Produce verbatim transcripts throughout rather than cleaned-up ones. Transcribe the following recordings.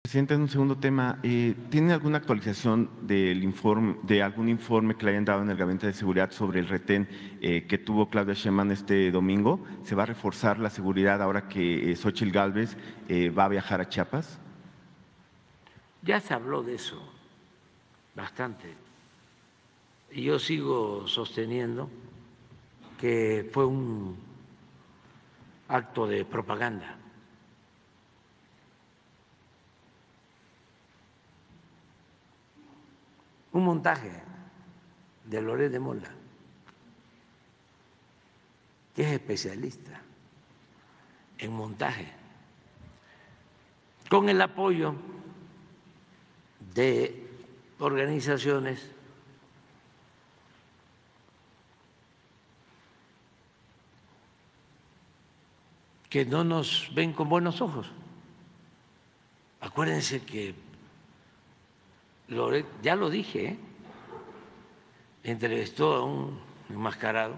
Presidente, en un segundo tema, eh, ¿tiene alguna actualización del informe, de algún informe que le hayan dado en el Gabinete de Seguridad sobre el retén eh, que tuvo Claudia Sheinbaum este domingo? ¿Se va a reforzar la seguridad ahora que eh, Xóchitl Gálvez eh, va a viajar a Chiapas? Ya se habló de eso bastante. Y yo sigo sosteniendo que fue un acto de propaganda. Un montaje de Loret de Mola, que es especialista en montaje, con el apoyo de organizaciones que no nos ven con buenos ojos. Acuérdense que Loret, ya lo dije, ¿eh? entrevistó a un enmascarado,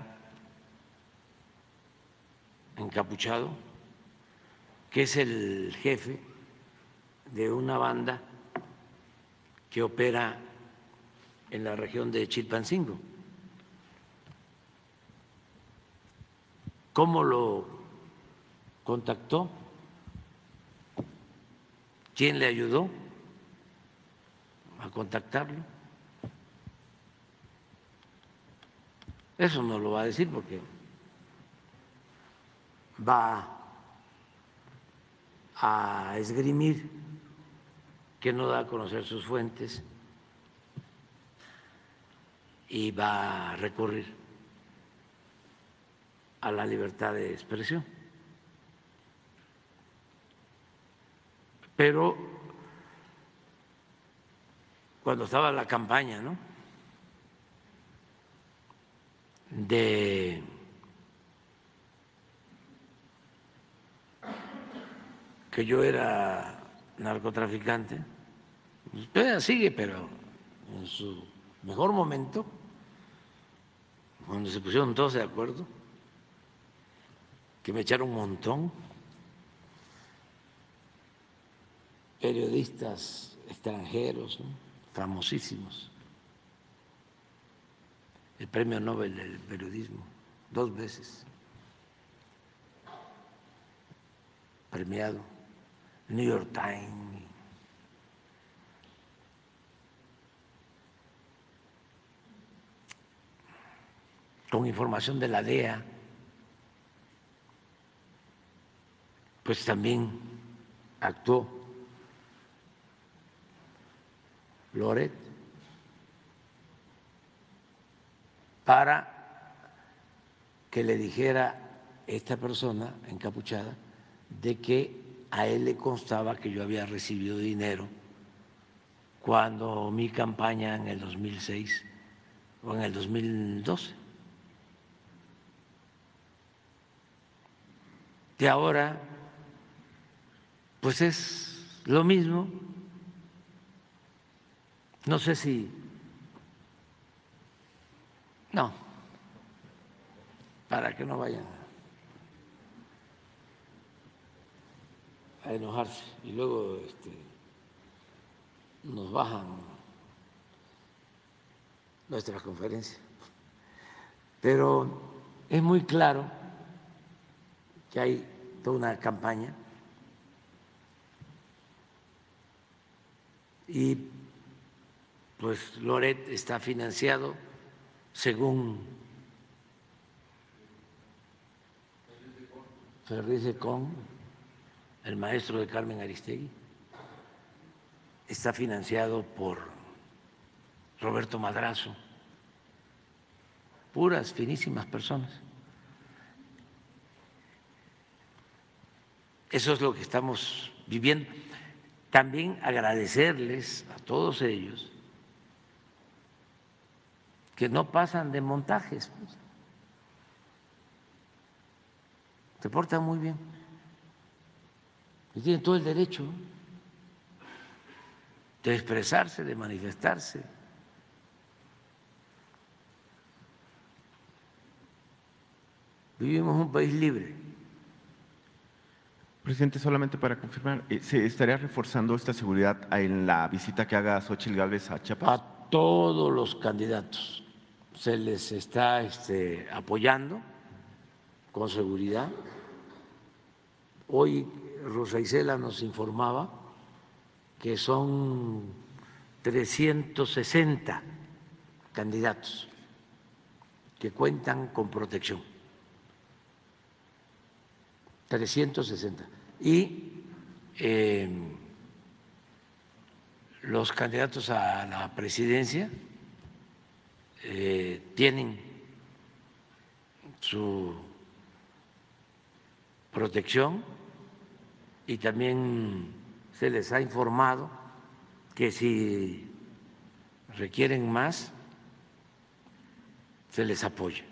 encapuchado, que es el jefe de una banda que opera en la región de Chilpancingo. ¿Cómo lo contactó? ¿Quién le ayudó a contactarlo? Eso no lo va a decir porque va a esgrimir que no da a conocer sus fuentes y va a recurrir a la libertad de expresión. Pero cuando estaba la campaña, ¿no?, de que yo era narcotraficante, todavía sigue, pero en su mejor momento, cuando se pusieron todos de acuerdo, que me echaron un montón, periodistas extranjeros, ¿no?, famosísimos, el premio Nobel del periodismo, dos veces premiado, New York Times, con información de la D E A, pues también actuó Loret para que le dijera esta persona encapuchada de que a él le constaba que yo había recibido dinero cuando mi campaña en el dos mil seis o en el dos mil doce. Que ahora pues es lo mismo. No sé si, no, para que no vayan a enojarse y luego este, nos bajan nuestras conferencias. Pero es muy claro que hay toda una campaña y pues Loret está financiado según Ferriz Con, el maestro de Carmen Aristegui, está financiado por Roberto Madrazo, puras, finísimas personas. Eso es lo que estamos viviendo. También agradecerles a todos ellos que no pasan de montajes, pues. Se portan muy bien y tienen todo el derecho de expresarse, de manifestarse. Vivimos en un país libre. Presidente, solamente para confirmar, eh, ¿se estaría reforzando esta seguridad en la visita que haga Xóchitl Gálvez a Chiapas? A todos los candidatos se les está este, apoyando con seguridad. Hoy Rosa Isela nos informaba que son trescientos sesenta candidatos que cuentan con protección. trescientos sesenta. Y eh, los candidatos a la presidencia eh, tienen su protección y también se les ha informado que si requieren más, se les apoya.